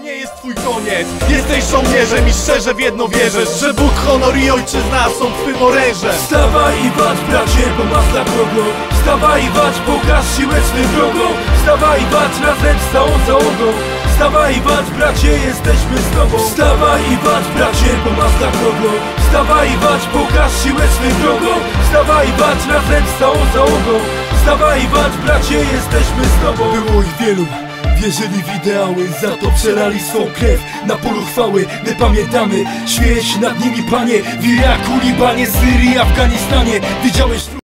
nie jest twój koniec. Jesteś żołnierzem i szczerze w jedno wierzysz, że Bóg, honor i ojczyzna są twym orężem. Wstawaj i walcz, bracie, bo masz dla kogo. Wstawaj i walcz, pokaż siłę swym wrogom. Wstawaj i walcz razem z całą załogą. Wstawaj i walcz, bracie, jesteśmy z tobą. Wstawaj i walcz, bracie, bo masz dla kogo. Wstawaj i walcz, pokaż siłę swym wrogom. Wstawaj i walcz razem z całą załogą. Wstawaj i walcz, bracie, jesteśmy z tobą. Było ich wielu, wierzyli w ideały, za to przelali swą krew na polu chwały. My pamiętamy, śmieje się nad nimi, Panie, w Iraku, Libanie, Syrii, Afganistanie. Widziałeś